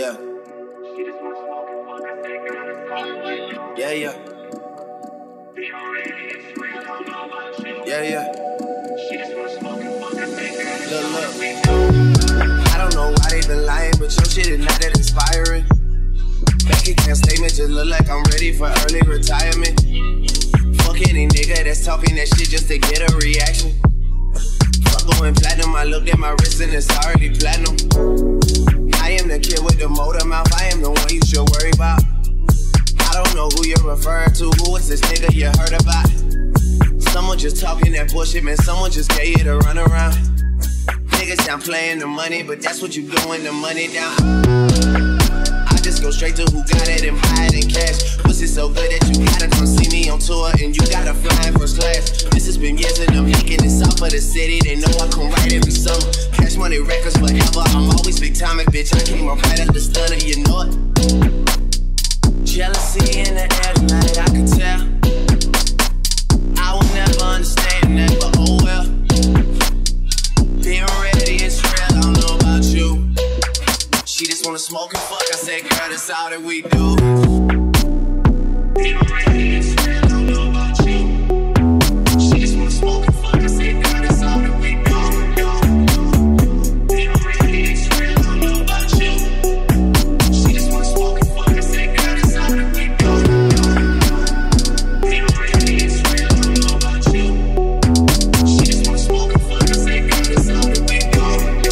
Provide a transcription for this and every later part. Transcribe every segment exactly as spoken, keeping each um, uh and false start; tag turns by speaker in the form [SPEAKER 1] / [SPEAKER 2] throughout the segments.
[SPEAKER 1] Yeah. Yeah, yeah. Yeah, yeah. Look, look. I don't know why they been lying, but your shit is not that inspiring. Bank account statement just look like I'm ready for early retirement. Fuck any nigga that's talking that shit just to get a reaction. Fuck going platinum, I looked at my wrist and it's already platinum. I am the kid with the motor mouth, I am the one you should worry about. I don't know who you're referring to, who is this nigga you heard about? Someone just talking that bullshit, man, someone just gave you the runaround. Niggas down playing the money, but that's what you doing, the money down. I just go straight to who got it and buy it in cash. Pussy so good that you gotta come see me on tour and you gotta fly in first class. This has been years and I'm making this off of the city. They know I come right every summer. Cash money records forever. I'm always big timing, bitch. I came up right at the stunner, you know it. Jealousy in the air tonight, I can tell. I will never understand that, but oh well. Being ready is real, I don't know about you. She just wanna smoke and fuck, I said, girl, that's all that we do. Being ready is real, I don't know about you. She just wanna smoke and fuck, I said, girl, that's all that we do. Being ready is real, I don't know about you. She just wanna smoke and fuck, I said, girl, that's all that we do. Being ready is real, I don't know about you. She just wanna smoke and fuck, I said, girl, that's all that we do.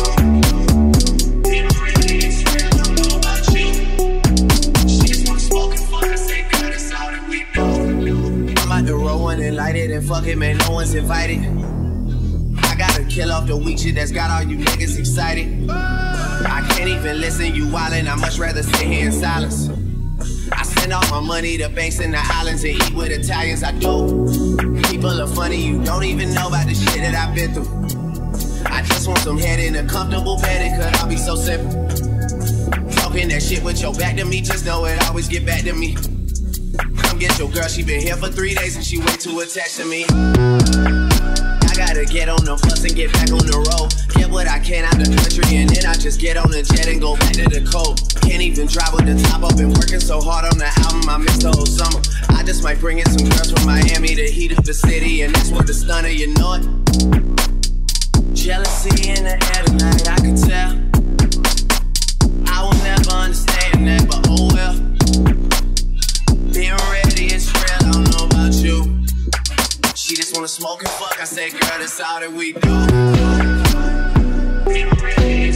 [SPEAKER 1] Being ready is real, I don't know about you. She just wanna smoke and fuck, I said, girl, that's all that we do. I'm out to roll one and light it and fuck it, man, no one's invited. I gotta kill off the weak shit that's got all you niggas excited. I can't even listen, you wildin', I much rather sit here in silence. I send all my money to banks in the islands and eat with Italians, I do. People are funny, you don't even know about the shit that I've been through. I just want some head in a comfortable bed, it could all be so simple. Talking that shit with your back to me, just know it always get back to me. Come get your girl, she been here for three days and she way too attached to me. I gotta get on the bus and get back on the road. Get what I can out the country and then I just get on the jet and go back to the cold. Can't even drive with the top up, been working so hard on the album I missed the whole summer. I just might bring in some girls from Miami to heat up the city and that's what the stunner, you know it. Jealousy in the air tonight, I can tell. I will never understand that, but oh well. Being ready is real, I don't know about you. She just wanna smoke and fuck, I said, girl, that's all that we do. Being ready